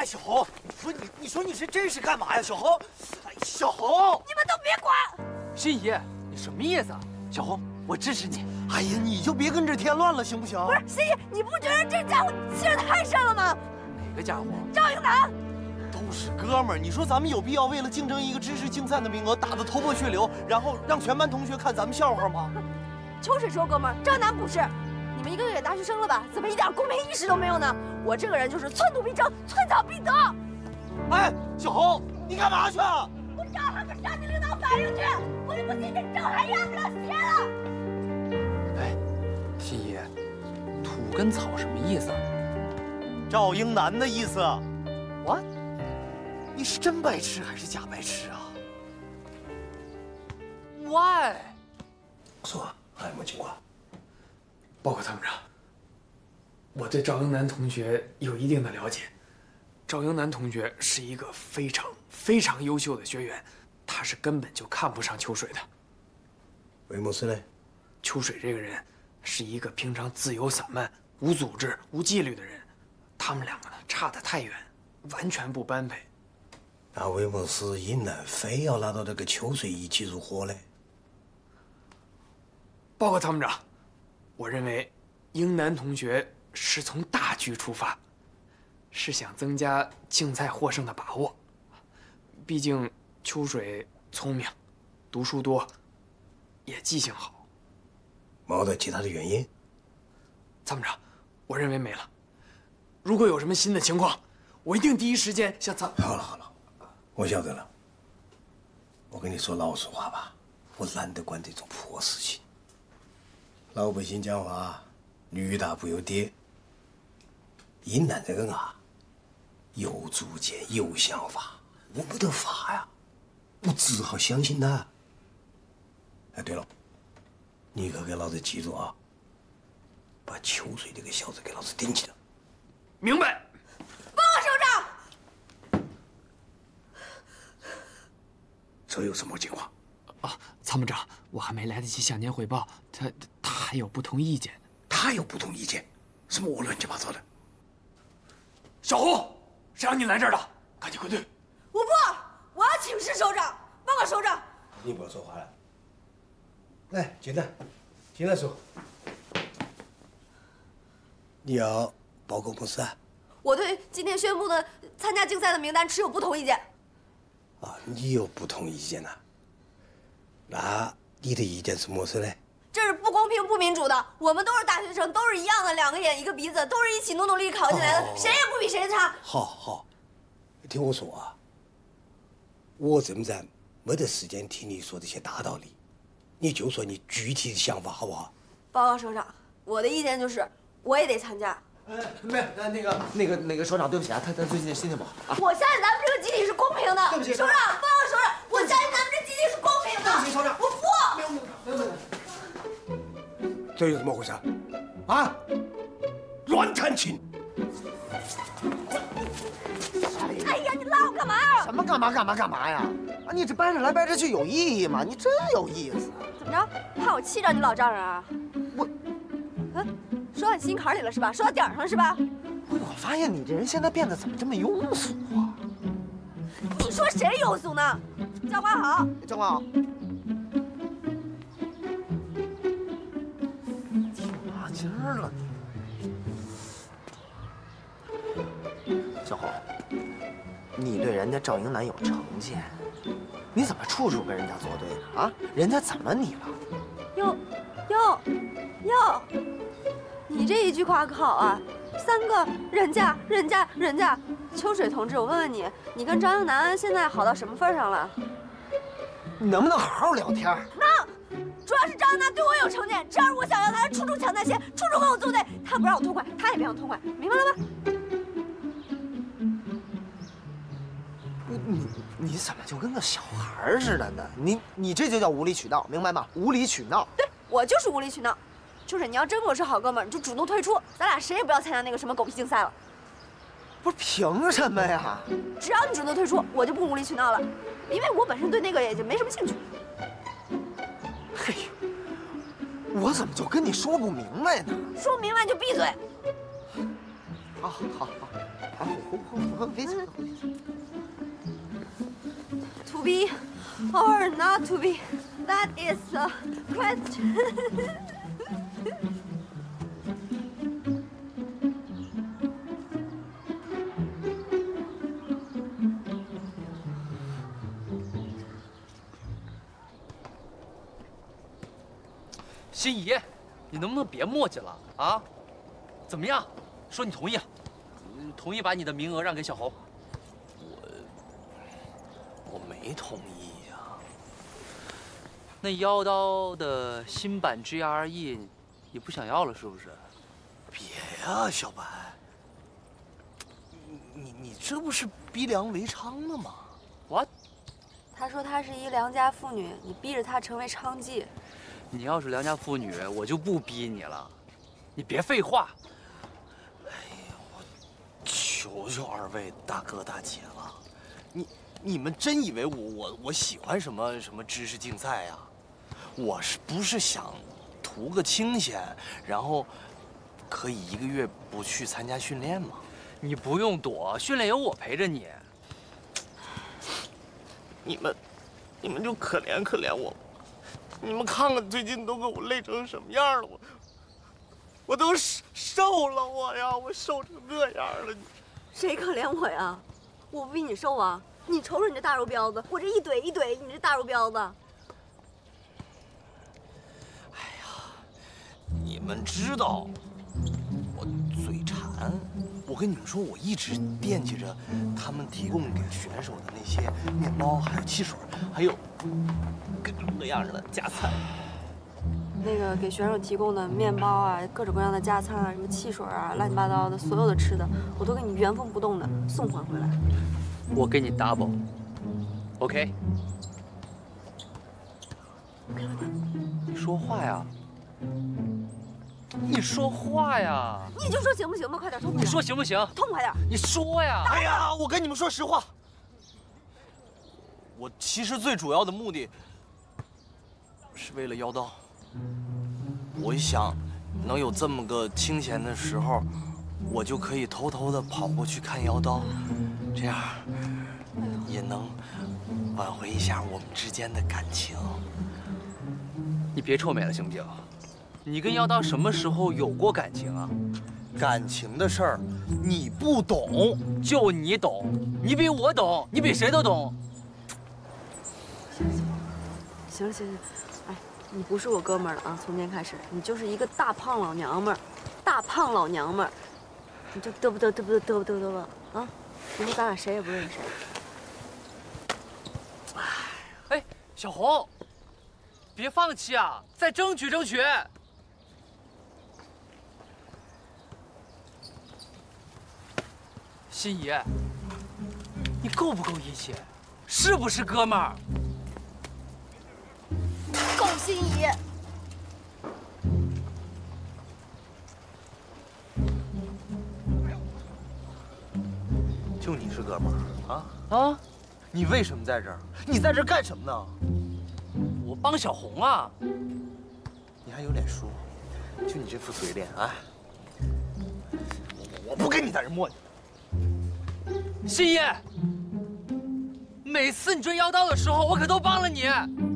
哎，小红，你说你这是干嘛呀？小红，哎，小红， 你们都别管！ 心怡，你什么意思啊？小红，我支持你。 哎呀，你就别跟这添乱了，行不行？ 不是，心怡，你不觉得这家伙欺人太甚了吗？ 哪个家伙？ 赵英男。 都是哥们儿，你说咱们有必要为了竞争一个知识竞赛的名额打得头破血流，然后让全班同学看咱们笑话吗？ 秋水说哥们儿，赵楠不是。你们一个个也大学生了吧？怎么一点公平意识都没有呢？我这个人就是寸土必争，寸草必得。 哎，小红，你干嘛去啊？ 我正好给上级领导反映去，我就不信这证还让不了邪了。 哎，心怡，土跟草什么意思啊？ 赵英男的意思。 我， 你是真白痴还是假白痴啊 ？Why？ 说，还有没有情况？ 报告参谋长，我对赵英男同学有一定的了解。赵英男同学是一个非常优秀的学员，他是根本就看不上秋水的。 为么事呢？ 秋水这个人是一个平常自由散漫、无组织、无纪律的人，他们两个呢差得太远，完全不般配。 那为么是英男非要拉到这个秋水一起入伙呢？ 报告参谋长，我认为英男同学是从大局出发，是想增加竞赛获胜的把握。毕竟秋水聪明，读书多，也记性好。 没得其他的原因？ 参谋长，我认为没了。如果有什么新的情况，我一定第一时间向参。 好了，我晓得了。我跟你说老实话吧，我懒得管这种破事情。老百姓讲话，女大不由爹。英男这个人啊，有主见，有想法，我没得法呀，我只好相信他。哎，对了，你可给老子记住啊，把秋水这个小子给老子顶起来。 明白。 报告首长。 这有什么情况？ 啊，参谋长，我还没来得及向您汇报，他还有不同意见。 他有不同意见？什么乱七八糟的？ 小红，谁让你来这儿的？赶紧归队！ 我不，我要请示首长。报告首长。 你不要说话了。来，进来说。你要报告公司啊？ 我对今天宣布的参加竞赛的名单持有不同意见。 啊，你有不同意见呐？那你的意见是么事呢？ 这是不公平、不民主的。我们都是大学生，都是一样的，两个眼一个鼻子，都是一起努力考进来的，谁也不比谁差。 好，听我说啊，我这么在没得时间听你说这些大道理，你就说你具体的想法好不好？ 报告首长，我的意见就是，我也得参加。 没，那个首长，对不起啊，他最近心情不好啊。 我相信咱们这个集体是公平的。 对不起， 首长，报告首长，我相信咱们这集体是公平的。 对不起，首长， 我不。 没有。 这又怎么回事？啊？乱弹琴！ 哎呀，你拉我干嘛呀？ 什么干嘛呀？啊，你这掰着来掰着去有意义吗？你真有意思。 怎么着？怕我气着你老丈人啊？ 我， 说到你心坎里了是吧？说到点儿上了是吧？ 我发现你这人现在变得怎么这么庸俗啊？ 你说谁庸俗呢？教官好， 教官好。劲儿了你，小红，你对人家赵英男有成见，你怎么处处跟人家作对呢？啊，人家怎么你了？ 哟，你这一句话可好啊！3个人家，秋水同志，我问问你，你跟张英男现在好到什么份上了？ 你能不能好好聊天？ 能。主要是张英男对我有成见，只要是我想要他，处处抢他先，处处跟我作对。他不让我痛快，他也别让我痛快，明白了吗？ 你怎么就跟个小孩似的呢？你这就叫无理取闹，明白吗？无理取闹。 对，我就是无理取闹。就是你要真跟我是好哥们儿，你就主动退出，咱俩谁也不要参加那个什么狗屁竞赛了。 不是凭什么呀？ 只要你主动退出，我就不无理取闹了，因为我本身对那个也就没什么兴趣。 嘿，我怎么就跟你说不明白呢？ 说不明白你就闭嘴。 好， 别急。 To be or not to be, that is the question. 心怡，你能不能别磨叽了啊？怎么样？说你同意，同意把你的名额让给小侯。 我没同意呀。 那妖刀的新版 GRE， 你不想要了是不是？ 别呀，小白，你这不是逼良为娼了吗？ What？ 他说她是一良家妇女，你逼着她成为娼妓。 你要是良家妇女，我就不逼你了。你别废话。 哎呀，我求求二位大哥大姐了，你们真以为我喜欢什么知识竞赛呀？我不是想图个清闲，然后可以1个月不去参加训练吗？ 你不用躲，训练有我陪着你。 你们就可怜可怜我，你们看看最近都给我累成什么样了，我都瘦了我瘦成这样了。 谁可怜我呀？我不比你瘦啊！你瞅瞅你这大肉膘子，我这一怼一怼，你这大肉膘子。 哎呀，你们知道我嘴馋，我跟你们说，我一直惦记着他们提供给选手的那些面包，还有汽水，还有各种各样的加餐。 那个给选手提供的面包啊，各种各样的加餐啊，什么汽水啊，乱七八糟的，所有的吃的，我都给你原封不动的送还回来。 我给你 double，OK？ 你说话呀！你说话呀！ 你就说行不行吧，快点，痛快点！ 你说行不行？ 痛快点！ 你说呀！ 哎呀，我跟你们说实话，我其实最主要的目的是为了妖刀。我一想，能有这么个清闲的时候，我就可以偷偷的跑过去看妖刀，这样也能挽回一下我们之间的感情。 你别臭美了行不行？你跟妖刀什么时候有过感情啊？ 感情的事儿你不懂， 就你懂，你比我懂，你比谁都懂。 行了，哎，你不是我哥们儿了啊！从今天开始，你就是一个大胖老娘们儿，大胖老娘们儿，你就嘚啵啊！以后咱俩谁也不认识。 哎，小红，别放弃啊，再争取争取。心怡，你够不够义气？是不是哥们儿？ 够心仪。 就你是哥们儿啊？ 啊， 你为什么在这儿？你在这儿干什么呢？ 我帮小红啊。 你还有脸说？就你这副嘴脸，哎，我不跟你在这磨叽。 心怡，每次你追妖刀的时候，我可都帮了你。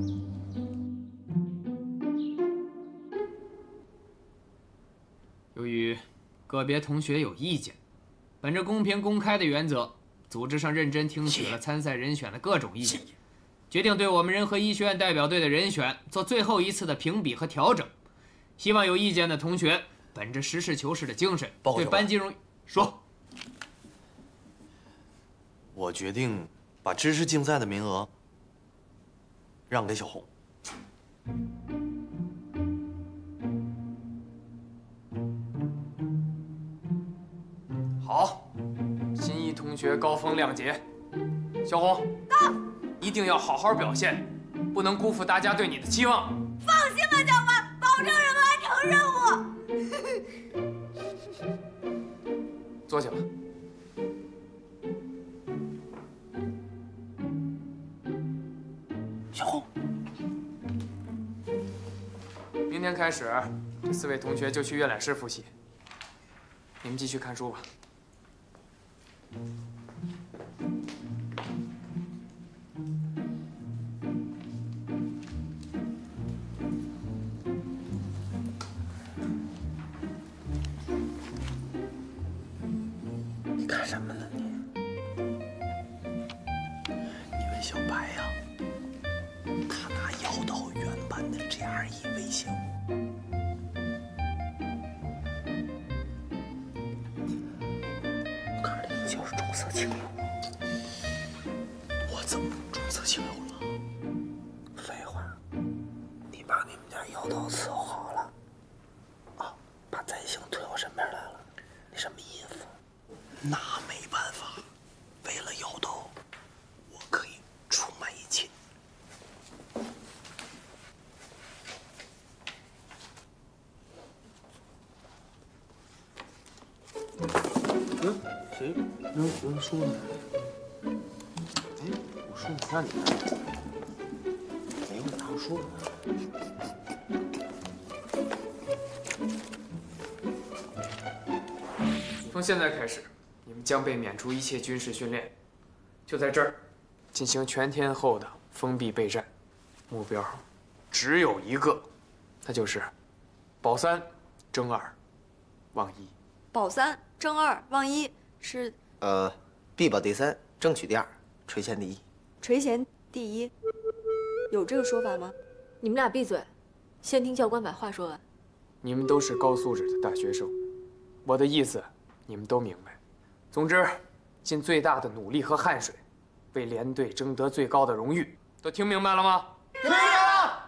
由于个别同学有意见，本着公平公开的原则，组织上认真听取了参赛人选的各种意见，决定对我们仁和医学院代表队的人选做最后一次的评比和调整。希望有意见的同学本着实事求是的精神，对班级荣誉说。 我决定把知识竞赛的名额让给小红。 好，心怡同学高风亮节，小红，到，一定要好好表现，不能辜负大家对你的期望。 放心吧，教官，保证完成任务。 坐下吧。 小红， 明天开始，这4位同学就去阅览室复习。你们继续看书吧。 你干什么呢你？ 你问小白呀，他拿妖刀原版的 GRE 威胁我。我告诉你，你就是重色轻友。我怎么重色轻友了？ 废话，你把你们家妖刀伺候好了，啊，把灾星推我身边来了，你什么意思？ 那没办法，为了妖刀，我可以出卖一切。 谁扔书呢？哎，我书不让你拿，没有拿过书。从现在开始，你们将被免除一切军事训练，就在这儿进行全天候的封闭备战，目标只有一个，那就是保3争2忘1。 保3争2忘1是必保第3，争取第2，垂涎第1。 垂涎第1，有这个说法吗？你们俩闭嘴，先听教官把话说完。 你们都是高素质的大学生，我的意思你们都明白。总之，尽最大的努力和汗水，为连队争得最高的荣誉，都听明白了吗？ 听明白了。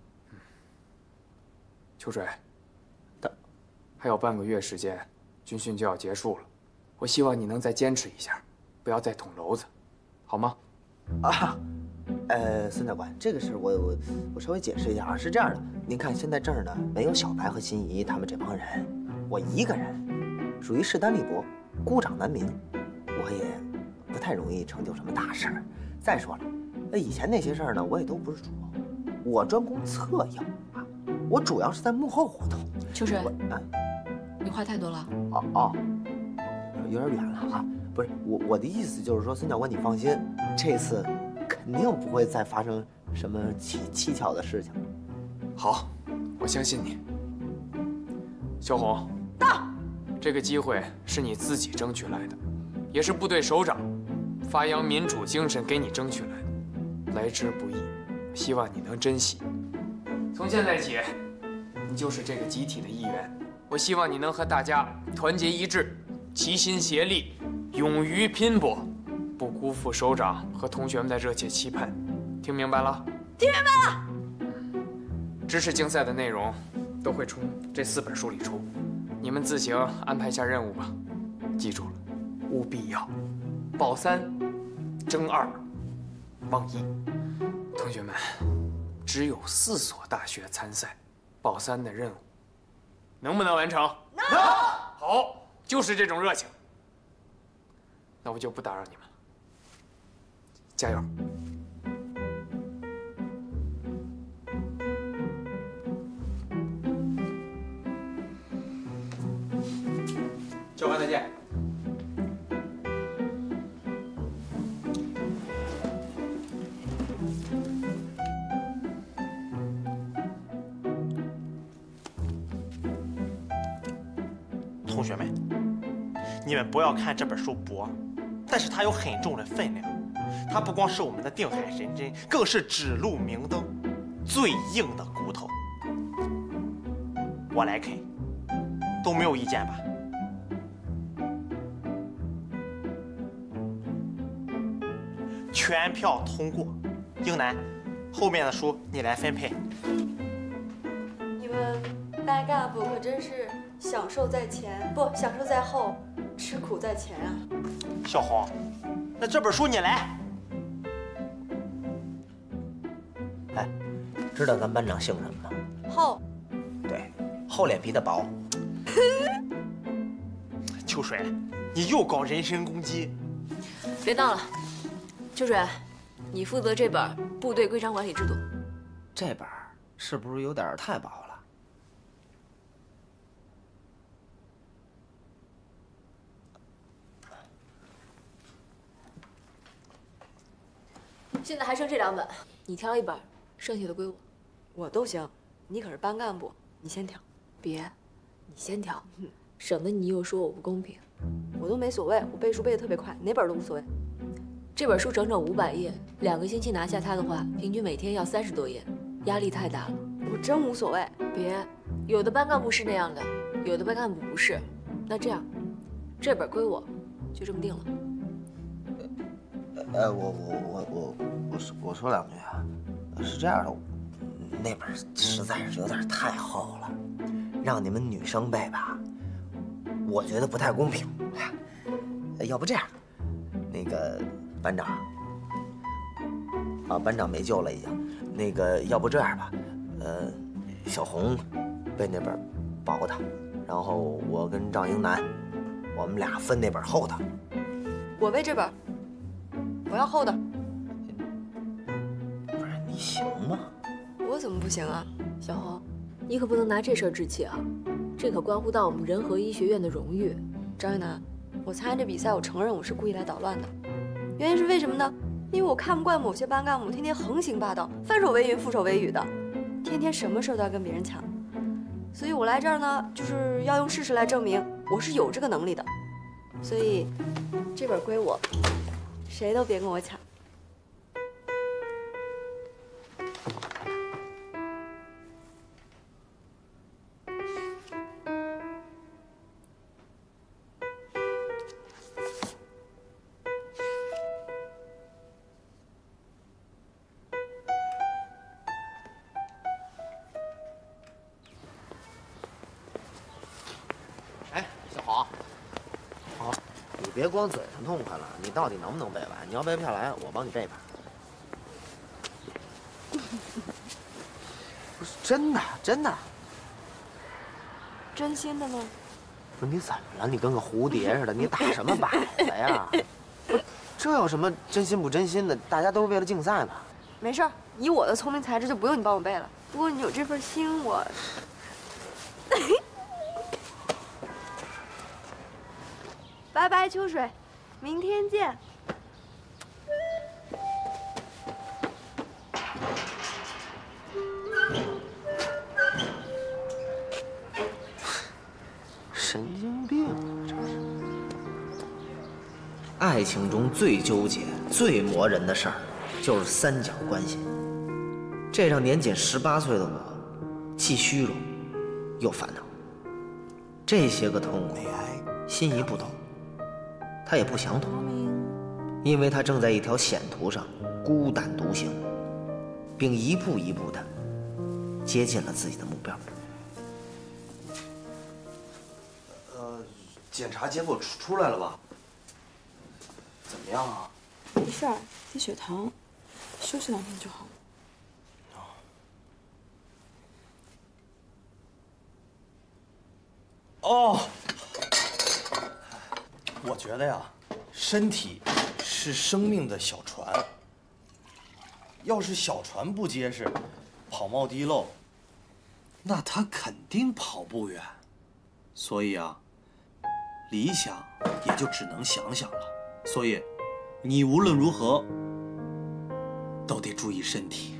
秋水，还有半个月时间，军训就要结束了。我希望你能再坚持一下，不要再捅娄子，好吗？ 啊，孙教官，这个事我稍微解释一下啊，是这样的，您看现在这儿呢没有小白和心怡他们这帮人，我一个人，属于势单力薄，孤掌难鸣，我也不太容易成就什么大事儿。再说了，那以前那些事儿呢，我也都不是主谋，我专攻策应啊，我主要是在幕后活动。 秋水，你话太多了。 哦，有点远了啊。不是我的意思就是说，孙教官你放心，这次肯定不会再发生什么蹊跷的事情。 好，我相信你。小红，到。这个机会是你自己争取来的，也是部队首长发扬民主精神给你争取来的，来之不易，希望你能珍惜。从现在起，你就是这个集体的一员。我希望你能和大家团结一致，齐心协力，勇于拼搏，不辜负首长和同学们的热切期盼。听明白了？ 听明白了。 知识竞赛的内容都会从这4本书里出，你们自行安排一下任务吧。记住了，务必要保3争2忘1。同学们，只有4所大学参赛，保3的任务能不能完成？能。好，就是这种热情。那我就不打扰你们了，加油！教官再见。 同学们，你们不要看这本书薄，但是它有很重的分量。它不光是我们的定海神针，更是指路明灯，最硬的骨头。我来开，都没有意见吧？全票通过。英男，后面的书你来分配。 你们大干部可真是享受在前，不享受在后，吃苦在前啊！ 小红，那这本书你来。 哎，知道咱班长姓什么吗？ 后。 对，厚脸皮的薄。 秋水，你又搞人身攻击。 别闹了，秋水，你负责这本《部队规章管理制度》。 这本是不是有点太薄了？ 现在还剩这2本，你挑1本，剩下的归我。 我都行，你可是班干部，你先挑。 别，你先挑，省得你又说我不公平。 我都没所谓，我背书背得特别快，哪本都无所谓。 这本书整整500页，2个星期拿下它的话，平均每天要30多页，压力太大了。 我真无所谓。 别，有的班干部是那样的，有的班干部不是。那这样，这本归我，就这么定了。 我说2句啊，是这样的，那本实在是有点太厚了，让你们女生背吧，我觉得不太公平。要不这样，那个班长，班长没救了已经，那个要不这样吧，小红背那本薄的，然后我跟赵英男，我们俩分那本厚的。 我背这本，我要厚的。 不是你行吗？ 我怎么不行啊？ 小红，你可不能拿这事儿置气啊，这可关乎到我们仁和医学院的荣誉。 张一楠，我参加这比赛，我承认我是故意来捣乱的。原因是为什么呢？因为我看不惯某些班干部天天横行霸道，翻手为云覆手为雨的，天天什么事儿都要跟别人抢。所以我来这儿呢，就是要用事实来证明我是有这个能力的。所以这本归我，谁都别跟我抢。 哎，小黄， 你别光嘴上痛快了，你到底能不能背完？你要背不下来，我帮你背吧。不是真的，真的。 真心的吗？ 不是你怎么了？你跟个蝴蝶似的，你打什么摆子呀？不是，这有什么真心不真心的？大家都是为了竞赛嘛。 没事儿，以我的聪明才智，就不用你帮我背了。不过你有这份心，我……拜拜，秋水，明天见。 神经病啊，这是！爱情中最纠结、最磨人的事儿，就是三角关系。这让年仅18岁的我，既虚荣又烦恼。这些个痛苦，心仪不懂，他也不想懂，因为他正在一条险途上孤胆独行，并一步一步地接近了自己的目标。 检查结果出来了吧？怎么样啊？ 没事儿，低血糖，休息2天就好了。 哦，我觉得呀，身体是生命的小船，要是小船不结实，跑冒滴漏，那它肯定跑不远。所以啊，理想也就只能想想了。所以，你无论如何都得注意身体。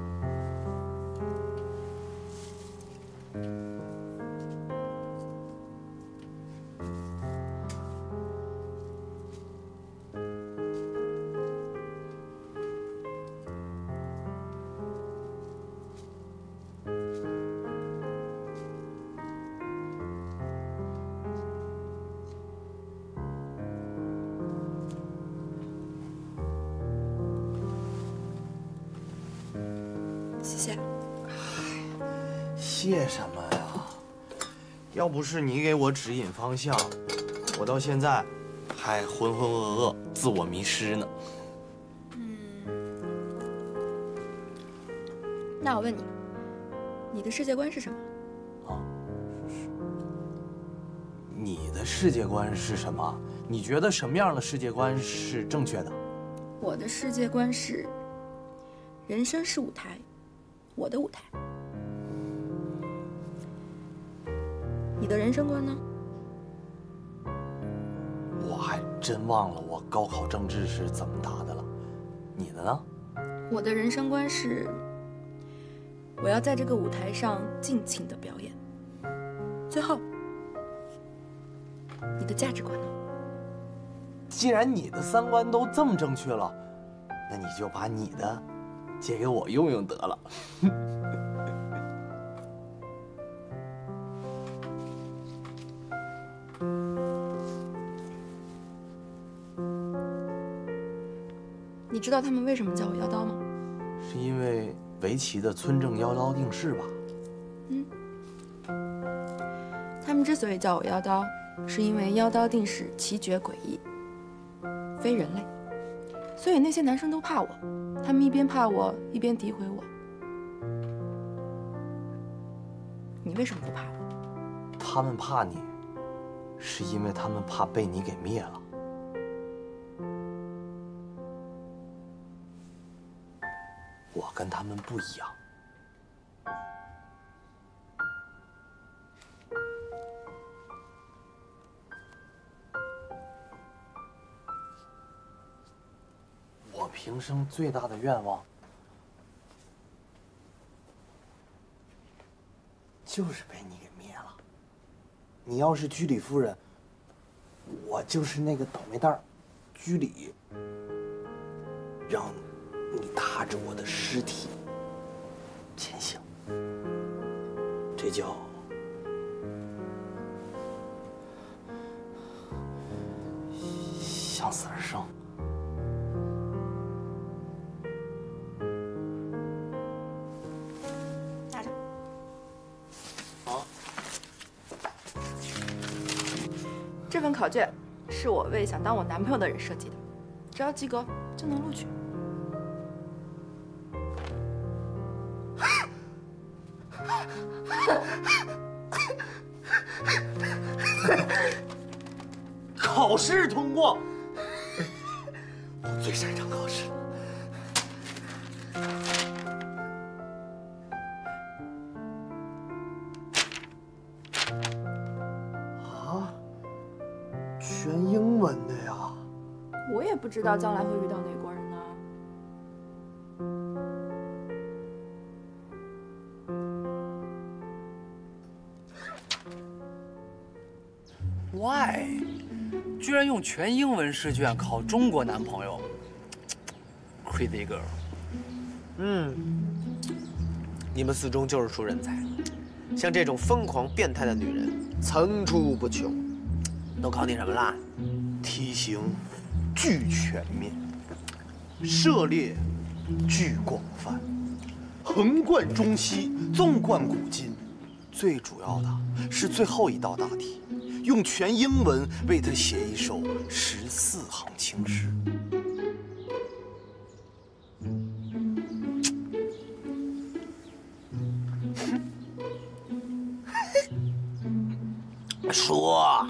谢谢。 谢什么呀？要不是你给我指引方向，我到现在还浑浑噩噩、自我迷失呢。 那我问你，你的世界观是什么？ 你的世界观是什么？你觉得什么样的世界观是正确的？ 我的世界观是：人生是舞台，我的舞台。你的人生观呢？ 我还真忘了我高考政治是怎么答的了。你的呢？ 我的人生观是，我要在这个舞台上尽情的表演。最后，你的价值观呢？ 既然你的三观都这么正确了，那你就把你的借给我用用得了。 你知道他们为什么叫我妖刀吗？ 是因为围棋的村正妖刀定式吧？ 他们之所以叫我妖刀，是因为妖刀定式奇绝诡异，非人类，所以那些男生都怕我，他们一边怕我，一边诋毁我。你为什么不怕我？ 他们怕你，是因为他们怕被你给灭了。我跟他们不一样。我平生最大的愿望，就是被你给灭了。你要是居里夫人，我就是那个倒霉蛋儿，居里，让你踏着我的尸体前行，这叫向死而生。 拿着。 好。 这份考卷是我为想当我男朋友的人设计的，只要及格就能录取。 考试通过，我最擅长考试了。啊，全英文的呀！ 我也不知道将来会遇到哪国人呢。 Why？ 居然用全英文试卷考中国男朋友 ，crazy girl。 你们四中就是出人才，像这种疯狂变态的女人层出不穷。都考你什么啦？ 题型巨全面，涉猎巨广泛，横贯中西，纵贯古今。最主要的是最后一道大题，用全英文为他写一首14行情诗。说，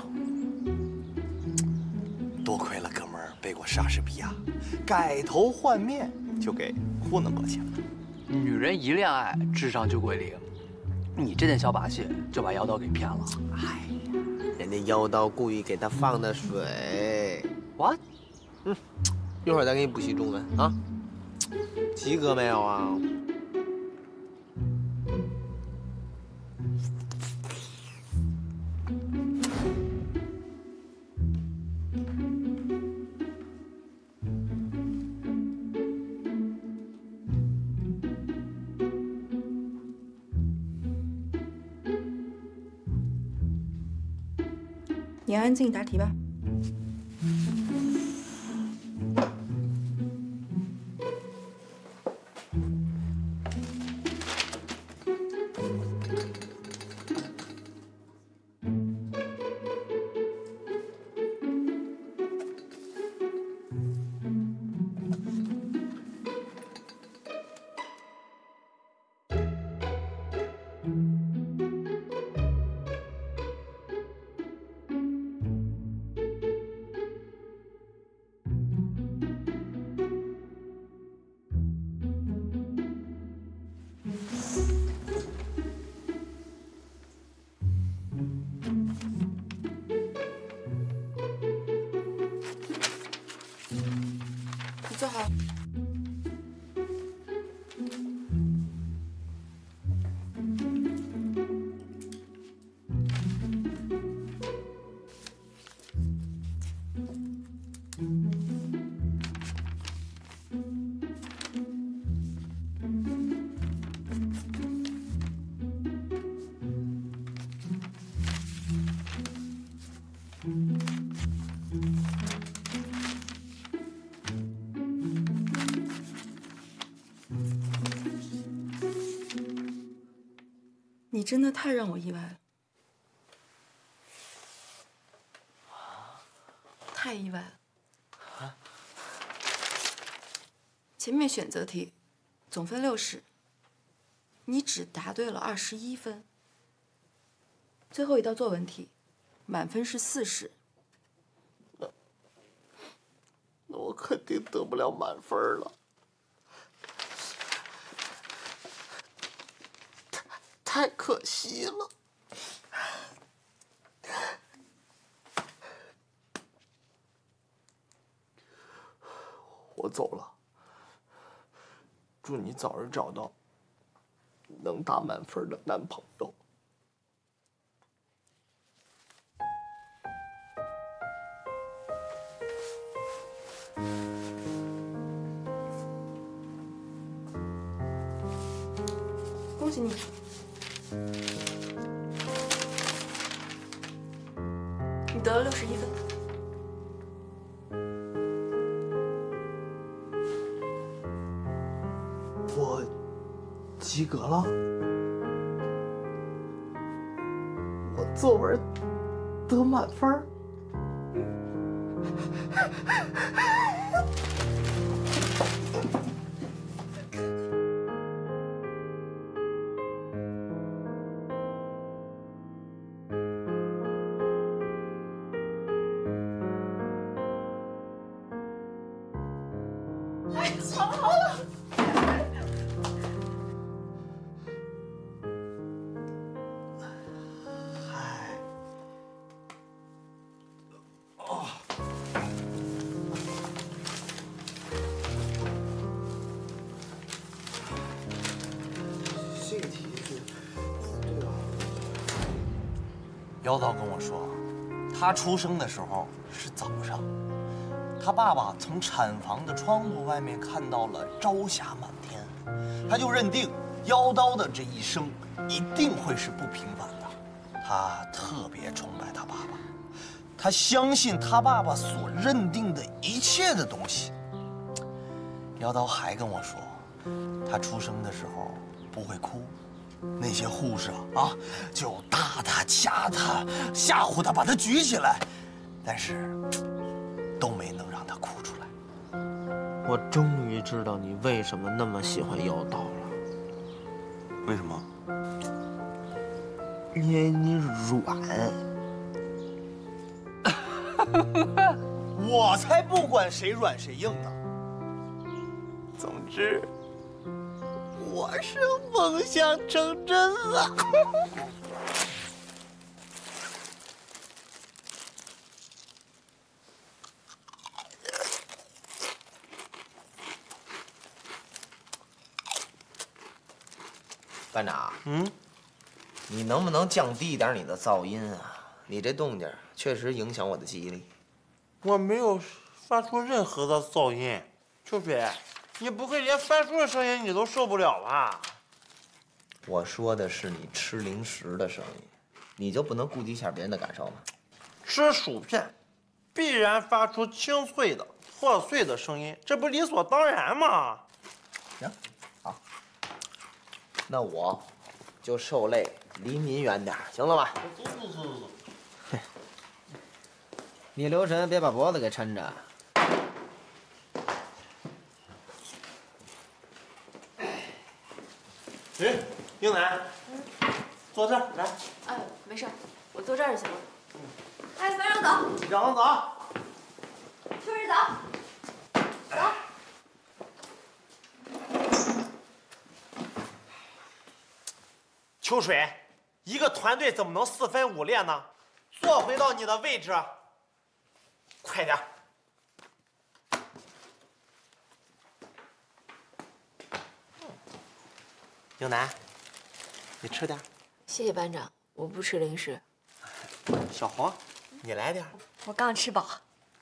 多亏了哥们儿背过莎士比亚，改头换面就给糊弄过去了。 女人一恋爱，智商就归零。你这点小把戏就把妖刀给骗了。 哎呀，人家妖刀故意给他放的水。 What？ 一会儿再给你补习中文啊。及格没有啊？ 你安静答题吧。 真的太让我意外了，太意外了。前面选择题总分60，你只答对了21分。最后一道作文题，满分是40。 那我肯定得不了满分了，太可惜了。我走了，祝你早日找到能打满分的男朋友。 恭喜你，你得了61分。 我及格了，我作文得满分儿。这个题是这个。姚导跟我说，他出生的时候是早上，他爸爸从产房的窗户外面看到了朝霞满天，他就认定妖刀的这一生一定会是不平凡的。他特别崇拜他爸爸，他相信他爸爸所认定的一切的东西。姚刀还跟我说，他出生的时候不会哭，那些护士啊就打他、掐他、吓唬他，把他举起来，但是都没能让他哭出来。 我终于知道你为什么那么喜欢妖刀了。 为什么？ 因为你软。 我才不管谁软谁硬呢。总之，我是梦想成真了。 班长，你能不能降低一点你的噪音啊？你这动静确实影响我的记忆力。 我没有发出任何的噪音，秋水，你不会连翻书的声音你都受不了吧？ 我说的是你吃零食的声音，你就不能顾及一下别人的感受吗？ 吃薯片，必然发出清脆的、破碎的声音，这不理所当然吗？ 行，好，那我就受累离您远点，行了吧？ 走。 你留神别把脖子给抻着。 哎，英楠，坐这儿来。 哎，没事，我坐这儿就行了。 哎，班长走， 让我走。 秋水走，走。 秋水，一个团队怎么能4分5裂呢？坐回到你的位置，快点。英楠，你吃点。 谢谢班长，我不吃零食。 小黄，你来点。 我刚吃饱。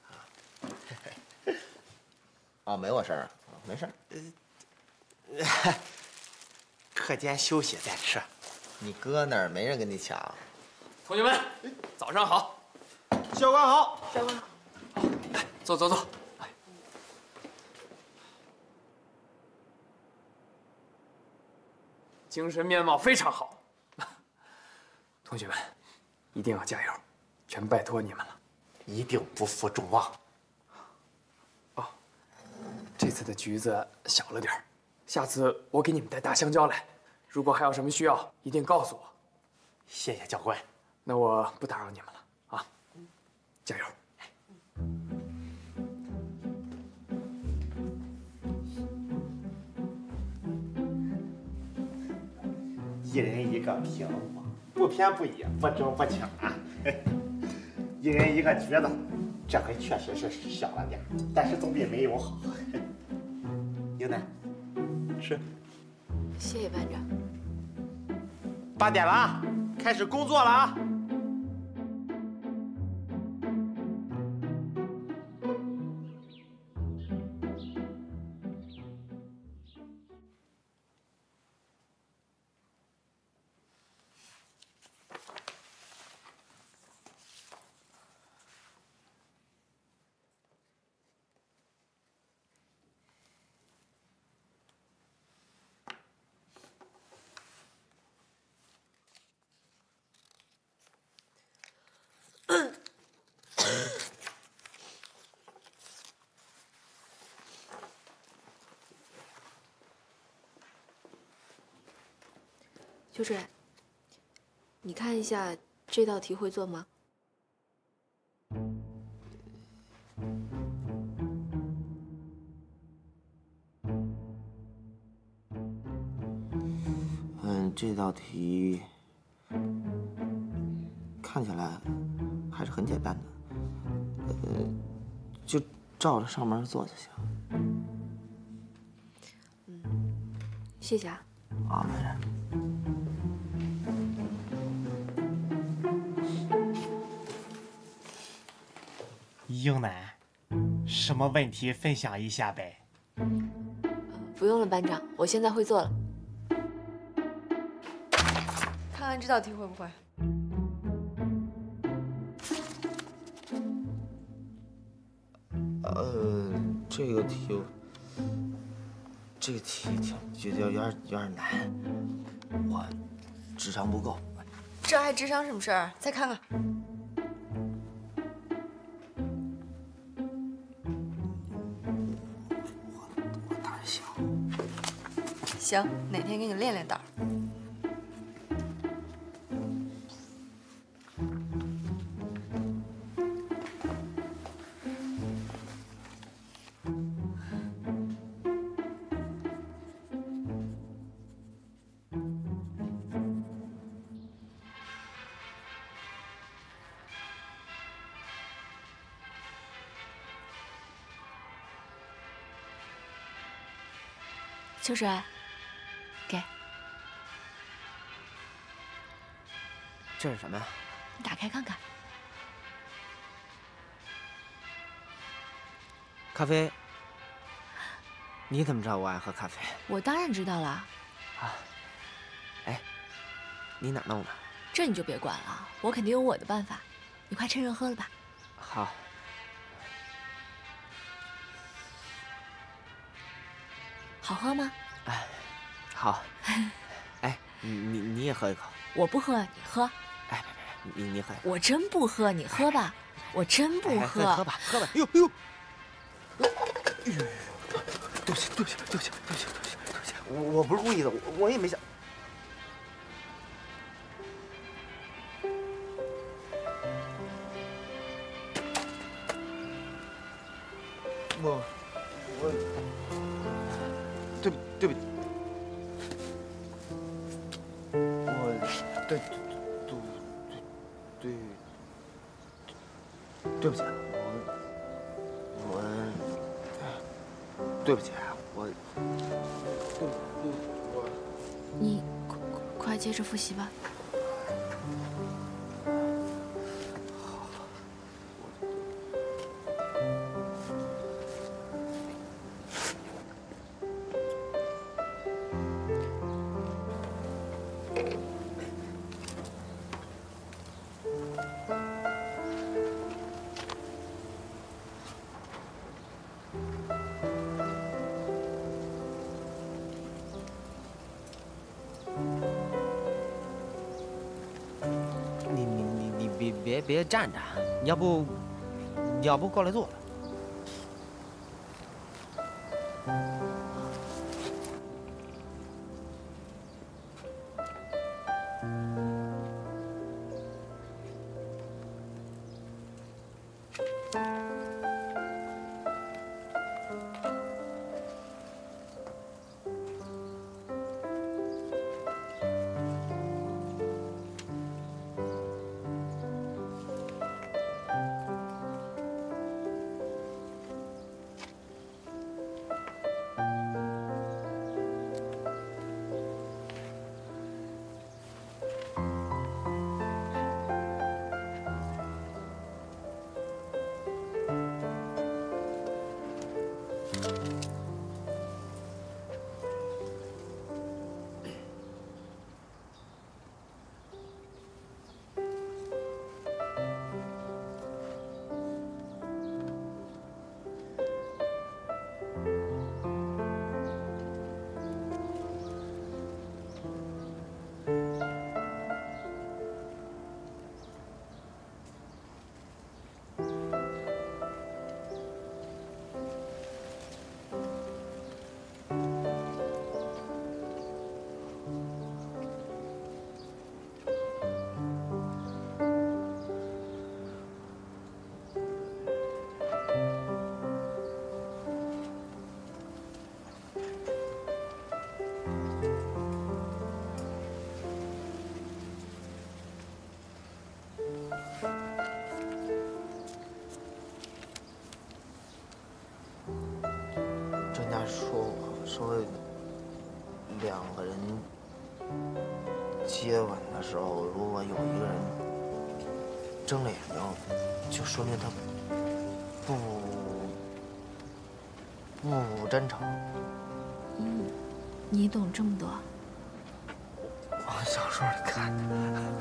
啊，没我事儿，没事儿。 课间休息再吃。 你搁那儿没人跟你抢。 同学们，早上好。 教官好。 教官好。 来，坐。来。精神面貌非常好。 同学们，一定要加油，全拜托你们了。 一定不负众望。 哦，这次的橘子小了点儿，下次我给你们带大香蕉来。如果还有什么需要，一定告诉我。 谢谢教官。 那我不打扰你们了啊，加油！ 一人一个苹果，不偏不倚，不争不抢啊！一人一个橘子，这回确实是小了点，但是总比没有好。英男，吃。 谢谢班长。 8点了啊，开始工作了啊！ 秋水，你看一下这道题会做吗？ 这道题看起来还是很简单的，就照着上面做就行。 谢谢啊。 啊，没事。 英男，什么问题分享一下呗？ 不用了，班长，我现在会做了。 看看这道题会不会？ 这个题觉得有点难，我智商不够。 这还智商什么事儿？再看看。 我胆小。 行，哪天给你练练胆儿。 秋水，给。 这是什么呀？ 你打开看看。 咖啡。你怎么知道我爱喝咖啡？ 我当然知道了。 啊。哎，你哪儿弄的？ 这你就别管了，我肯定有我的办法。你快趁热喝了吧。 好。 好喝吗？ 哎，好。哎，你也喝一口。 我不喝，你喝。 哎，别，你喝。 我真不喝，你喝吧。我真不喝。 喝吧，喝吧。呦呦。对不起，我不是故意的，我也没想。对不起，对不起，对不起， 你快接着复习吧。 你别站着，要不过来坐了。 专家说两个人接吻的时候，如果有一个人睁了眼睛，就说明他不真诚。 你懂这么多？ 小说里看的。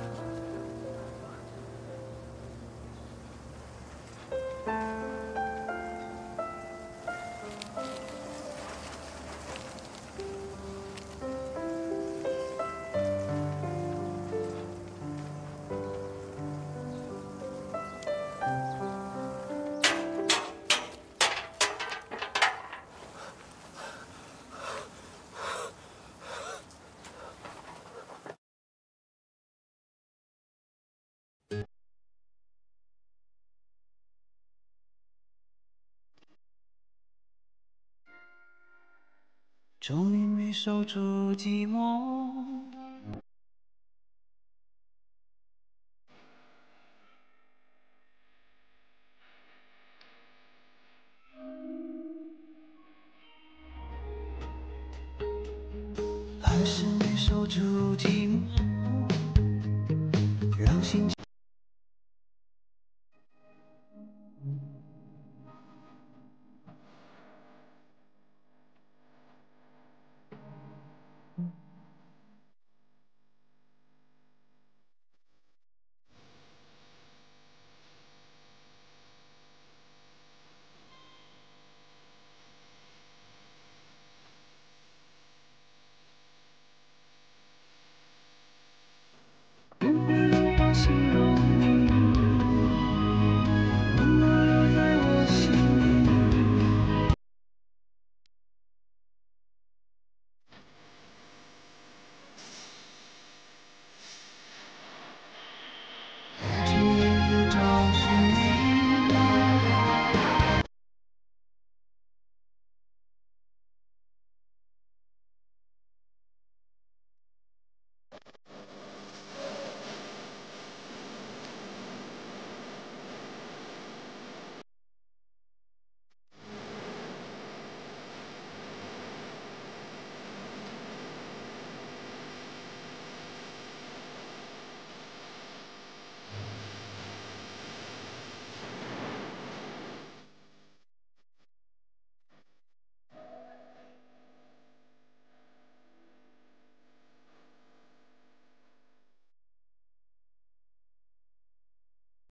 终于没守住寂寞。还是没守住寂寞。